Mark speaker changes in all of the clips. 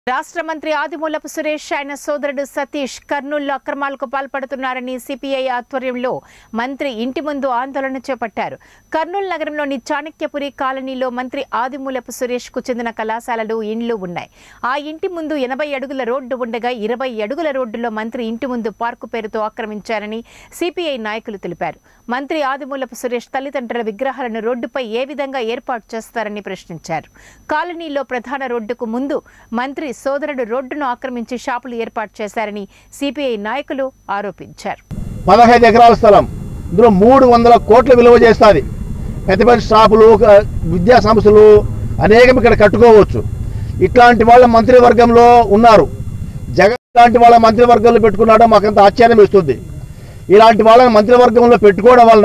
Speaker 1: రాష్ట్ర మంత్రి ఆదిమూలపు సురేష్ ఆయన సోదరుడు సతీష్ కర్నూలులో అక్రమాలకు పాల్పడుతున్నారని సిపిఐ ఆధ్వర్యంలో మంత్రి ఇంటి ముందు ఆందోళన చేపట్టారు. కర్నూలు నగరంలోని చాణక్యపురి కాలనీలో మంత్రి ఆదిమూలపు సురేష్ కు చెందిన కళాశాలలు ఇండ్లు ఉన్నాయి. ఆ ఇంటి ముందు 80 అడుగుల రోడ్డు ఉండగా 20 అడుగుల రోడ్డులో మంత్రి ఇంటి ముందు పార్కు పేరుతో ఆక్రమించారని సిపిఐ నాయకులు తెలిపారు. మంత్రి ఆదిమూలపు సురేష్ తల్లిదండ్రుల విగ్రహాలను రోడ్డుపై ఏ విధంగా ఏర్పాటు చేస్తారని ప్రశ్నించారు. కాలనీలో ప్రధాన రోడ్డుకు ముందు మంత్రి సోదరుడు రోడ్డును ఆక్రమించి షాపులు ఏర్పాటు చేశారని సిపిఐ నాయకులు ఆరోపించారు.
Speaker 2: 15 ఎకరాల స్థలం, ఇందులో 300 కోట్ల విలువ చేస్తుంది. పెద్ద పెద్ద షాపులు, విద్యా సంస్థలు అనేకం ఇక్కడ కట్టుకోవచ్చు. ఇట్లాంటి వాళ్ళ మంత్రివర్గంలో ఉన్నారు. జగన్ లాంటి వాళ్ళ మంత్రివర్గంలో పెట్టుకున్నాడో మాకంత ఆశ్చర్యం ఇస్తుంది. ఇలాంటి వాళ్ళని మంత్రివర్గంలో పెట్టుకోవడం వలన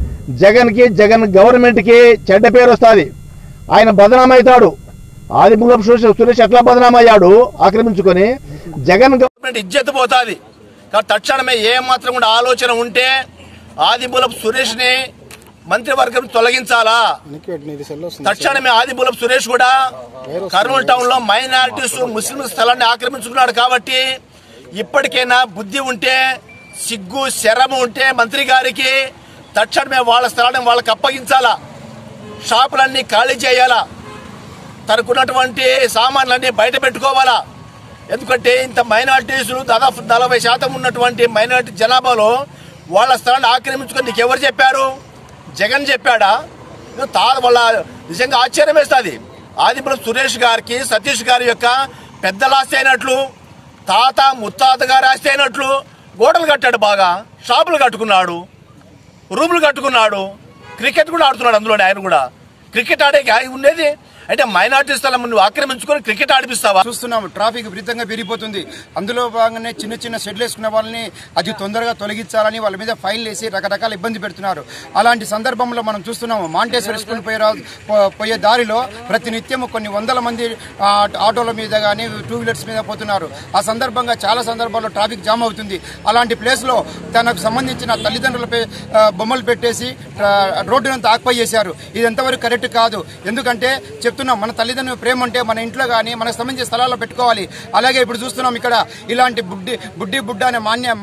Speaker 2: జగన్ గవర్నమెంట్కి చెడ్డ పేరు వస్తుంది. ఆయన బదనామవుతాడు. ఆదిమూలపు సురేష్ ఎట్లా బదనామయ్యాడు ఆక్రమించుకొని జగన్ గవర్నమెంట్
Speaker 3: ఇజ్జత్ పోతుంది. తక్షణమే ఏ మాత్రం కూడా ఆలోచన ఉంటే ఆదిమూలపు సురేష్ ని మంత్రివర్గం తొలగించాలా. తక్షణమే ఆదిమూలపు సురేష్ కూడా కర్నూలు టౌన్ లో మైనారిటీస్ ముస్లిం స్థలాన్ని ఆక్రమించుకున్నాడు. కాబట్టి ఇప్పటికైనా బుద్ధి ఉంటే, సిగ్గు శరము ఉంటే మంత్రి గారికి తక్షణమే వాళ్ళ స్థలాన్ని వాళ్ళకి అప్పగించాలా. షాపులన్నీ ఖాళీ చేయాలా. తనకున్నటువంటి సామాన్లన్నీ బయట పెట్టుకోవాలా. ఎందుకంటే ఇంత మైనారిటీస్ దాదాపు 40% ఉన్నటువంటి మైనారిటీ జనాభాలో వాళ్ళ స్థలాన్ని ఆక్రమించుకొని నీకు ఎవరు చెప్పారు? జగన్ చెప్పాడా? వాళ్ళ నిజంగా ఆశ్చర్యం వేస్తుంది. ఆదిమూలపు సురేష్ గారికి సతీష్ గారి యొక్క పెద్దల ఆస్తి అయినట్లు, తాత ముత్తాత గారి ఆస్తి అయినట్లు గోడలు కట్టాడు, బాగా షాపులు కట్టుకున్నాడు, రూములు కట్టుకున్నాడు, క్రికెట్ కూడా ఆడుతున్నాడు. అందులోనే ఆయన కూడా క్రికెట్ ఆడే ఉండేది. అంటే మైనార్టీ స్థలం నువ్వు ఆక్రమించుకొని క్రికెట్ ఆడిపిస్తావా?
Speaker 4: చూస్తున్నాము, ట్రాఫిక్ విపరీతంగా పెరిగిపోతుంది. అందులో భాగంగానే చిన్న చిన్న షెడ్లు వేసుకున్న వాళ్ళని అతి తొందరగా తొలగించాలని వాళ్ళ మీద ఫైల్ వేసి రకరకాల ఇబ్బంది పెడుతున్నారు. అలాంటి సందర్భంలో మనం చూస్తున్నాము, మాంటేశ్వరి స్కూల్ పోయే దారిలో ప్రతినిత్యం కొన్ని వందల మంది ఆటోల మీద కానీ 2 వీలర్స్ మీద పోతున్నారు. ఆ సందర్భంగా చాలా సందర్భాల్లో ట్రాఫిక్ జామ్ అవుతుంది. అలాంటి ప్లేస్లో తనకు సంబంధించిన తల్లిదండ్రులపై బొమ్మలు పెట్టేసి రోడ్డునంతా ఆక్యుపై చేశారు. ఇది ఎంతవరకు కరెక్ట్ కాదు. ఎందుకంటే చెప్తున్నాం, మన తల్లిదండ్రుల ప్రేమ అంటే మన ఇంట్లో కానీ మనకు సంబంధించిన స్థలాల్లో పెట్టుకోవాలి. అలాగే ఇప్పుడు చూస్తున్నాం ఇక్కడ ఇలాంటి బుడ్డ అనే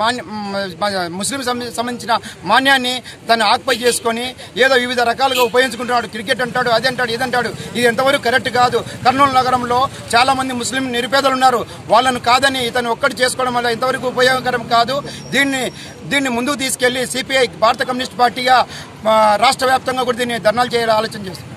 Speaker 4: ముస్లిం సంబంధించిన మాన్యాన్ని తను ఆక్యుపై చేసుకొని ఏదో వివిధ రకాలుగా ఉపయోగించుకుంటున్నాడు. క్రికెట్ అంటాడు, అది అంటాడు, ఇది అంటాడు. ఇది ఎంతవరకు కరెక్ట్ కాదు. కర్నూలు నగరంలో చాలా మంది ముస్లిం నిరుపేదలు ఉన్నారు. వాళ్ళను కాదని ఇతను ఒక్కటి చేసుకోవడం వల్ల ఎంతవరకు ఉపయోగకరం కాదు. దీన్ని ముందుకు తీసుకెళ్లి సిపిఐ భారత కమ్యూనిస్ట్ పార్టీగా రాష్ట్ర వ్యాప్తంగా కూడా దీన్ని ధర్నాలు చేయాలని ఆలోచన చేస్తుంది.